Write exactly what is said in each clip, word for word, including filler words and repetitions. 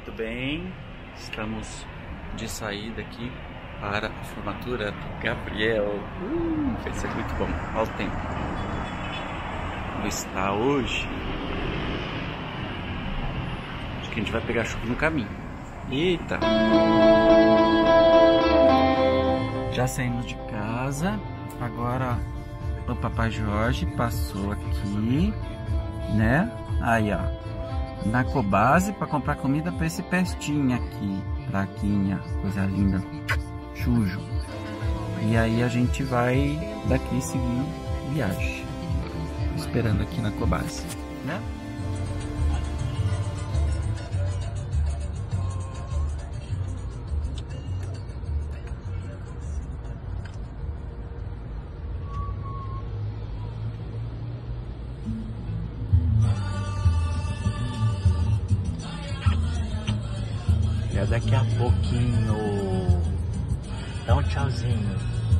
Muito bem, estamos de saída aqui para a formatura do Gabriel. Uh, vai ser muito bom. Olha o tempo como está hoje. Acho que a gente vai pegar chuva no caminho. Eita! Já saímos de casa. Agora o Papai Jorge passou aqui, né? Aí, ó. Na Cobase para comprar comida para esse pestinho aqui, plaquinha, coisa linda, chujo. E aí a gente vai daqui seguir viagem, esperando aqui na Cobase, né? É daqui a pouquinho. Dá um tchauzinho.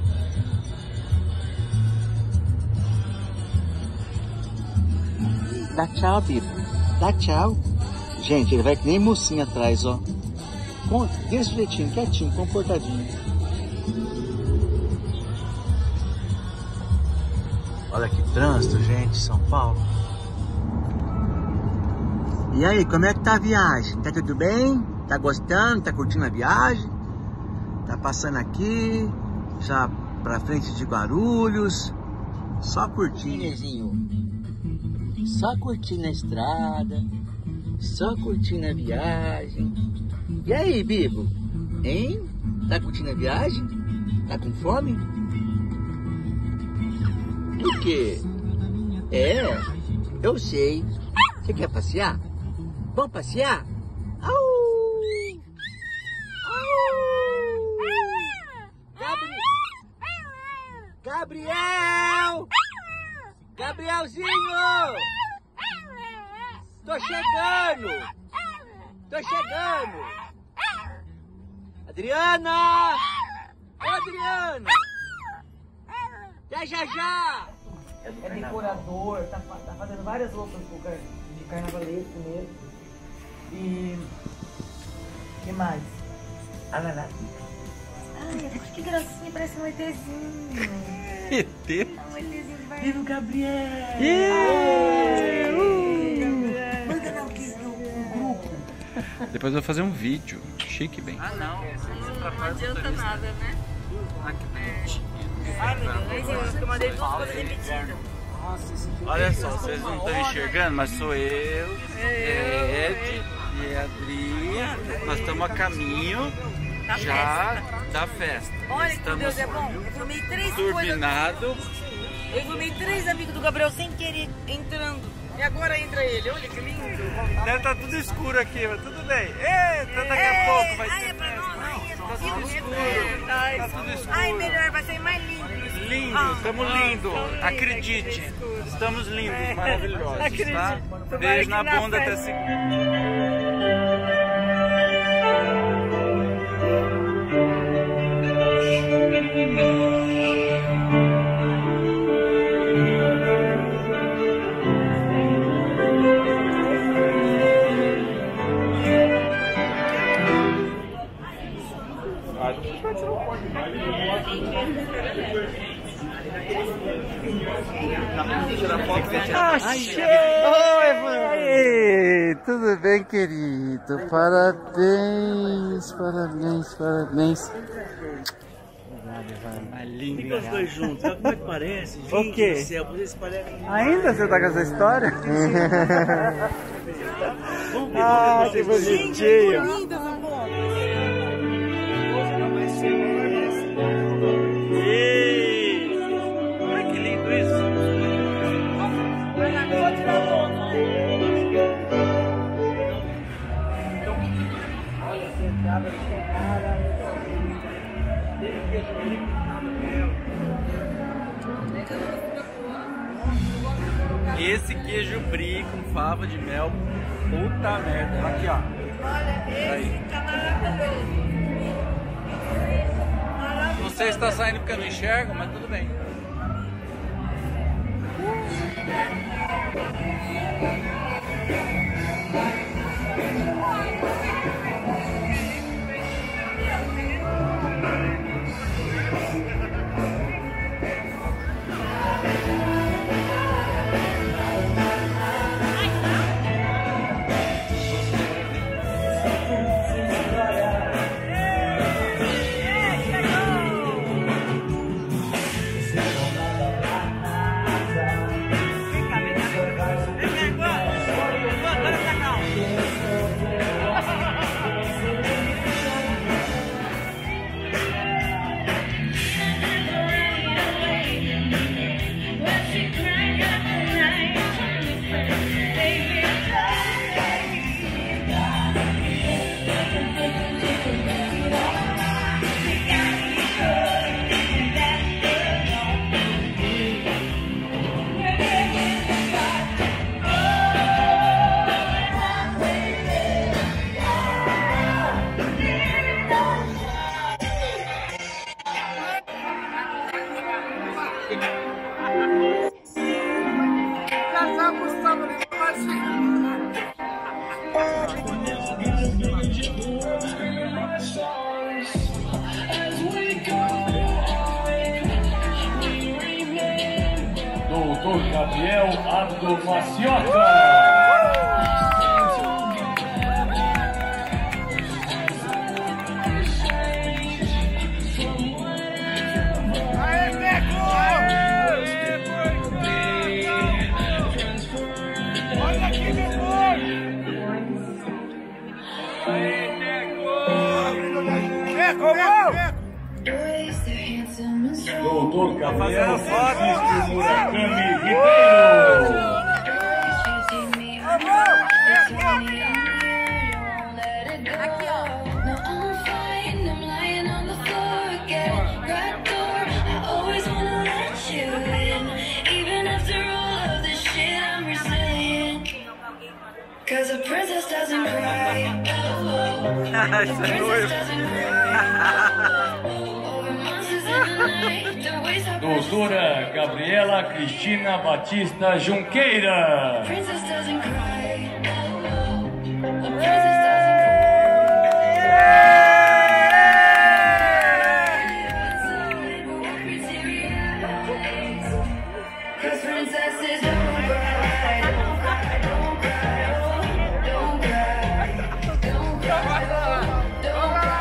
Dá tchau, Bibo. Dá tchau. Gente, ele vai que nem mocinha atrás, ó. Com... Desse jeitinho, quietinho, comportadinho. Olha que trânsito, gente, São Paulo. E aí, como é que tá a viagem? Tá tudo bem? Tá gostando? Tá curtindo a viagem? Tá passando aqui, já pra frente de Guarulhos. Só curtindo, só curtindo a estrada, só curtindo a viagem. E aí, Bibo? Hein? Tá curtindo a viagem? Tá com fome? Por quê? É, eu sei. Você quer passear? Vamos passear? Au! Gabriel! Gabrielzinho! Tô chegando! Tô chegando! Adriana! Ô, Adriana! Até já já! É decorador, tá, tá fazendo várias roupas de carnavalesco mesmo. E... o que mais? Ananá. Ai, que gracinha, parece um ETzinho. E T? Um ETzinho vai... Viva o Gabriel! Yeah! Uh! Manda lá o grupo. Depois eu vou fazer um vídeo. Chique, bem. Ah, não. Não adianta nada, né? Ah, que bonitinho. Ai, meu Deus, eu, eu mandei duas coisas repetidas. Olha só, vocês não estão enxergando, mas sou eu, Ed e a Adri. Nós estamos a caminho Da já festa. da festa. Olha que Estamos Deus é bom. Eu filmei três turbinado. coisas. Eu filmei três amigos do Gabriel sem querer entrando. E agora entra ele. Olha que lindo. Deve estar tudo escuro aqui, mas tudo bem. Eita, daqui a pouco vai Ai, ser é pra festa. nós. Ai, é Tá pra tudo nós. escuro. Ai, Tá tudo escuro. Ai, melhor, vai ser mais lindo. Lindo, Ah, estamos ah, lindo. tão lindo Acredite, aqui no escuro. estamos lindos, É, maravilhosos, acredito. tá? Tomara Beijo que na na bunda até festa- segunda. Achei! Oi, mãe! Tudo bem, querido? Parabéns, parabéns, parabéns. Obrigado, lindo. Fica os dois juntos, olha como é que parece. Gente O quê? do céu, vocês parecem... Ainda você tá com essa história? Vamos ver, Ah, vamos que ver vocês dois. bonitinho! Linda essa foto. Ei! Olha que lindo isso! Vai lá, vou tirar a foto. Olha, sentada, sentada. Esse queijo brie com fava de mel, puta merda. Aqui, ó. Olha, esse tá maravilhoso. Não sei se tá saindo porque eu não enxergo, mas tudo bem. Gabriel Abdo Maciota. Doutor Gabriel Francisco Murakami Ribeiro. Aqui, ó. Cause a princess doesn't cry. A princess doesn't cry. Over monsters in the night. Don't waste our Doutora Gabriela Cristina Batista Junqueira. princess doesn't cry. A princess doesn't cry. Cause princesses don't cry. Don't cry, don't cry. Oh, don't cry. Don't cry. Don't cry.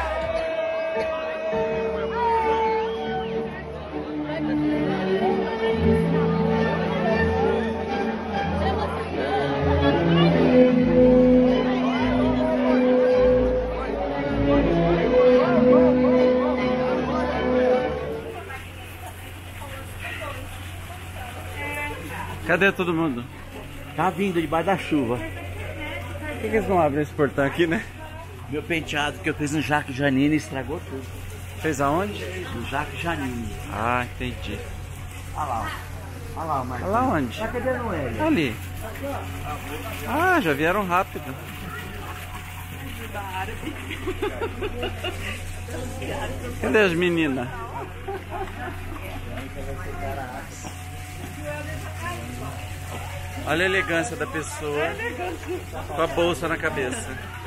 Cadê todo mundo? Tá vindo debaixo da chuva. Por que, que eles não abrem esse portão aqui, né? Meu penteado que eu fiz no Jaque Janine estragou tudo. Fez aonde? No Jaque Janine. Ah, entendi. Olha lá, ó. Olha lá o Marquinhos. Olha lá onde? Tá cadê a Noélia? Ali. Ah, já vieram rápido. Cadê as meninas? Olha a elegância da pessoa com a bolsa na cabeça.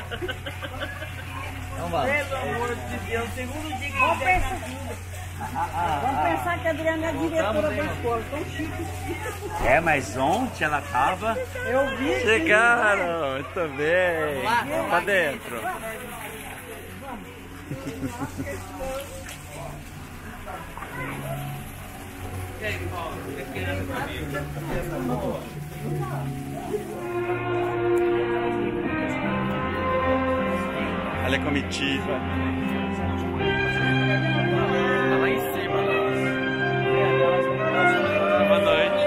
Então vamos. Pelo amor de Deus, segundo dia que vamos pensar, vamos pensar que a Adriana é a diretora da escola, tão chique. É, mas ontem ela tava. Eu vi. Chegaram, muito bem. Tá dentro. Olha a comitiva. Tá lá em cima, lá. Boa noite.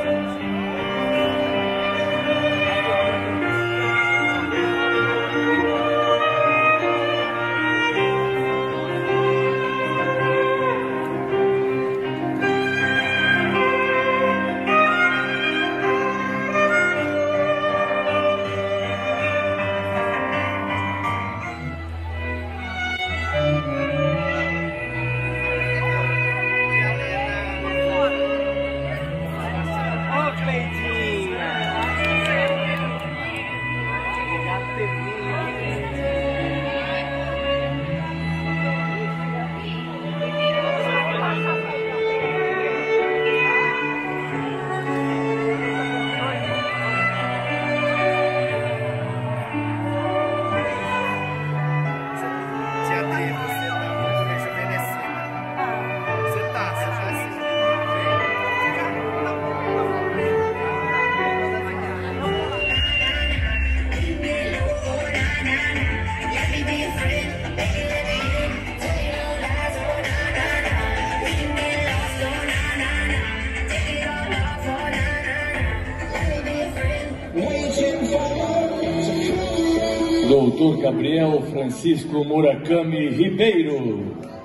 Doutor Gabriel Francisco Murakami Ribeiro.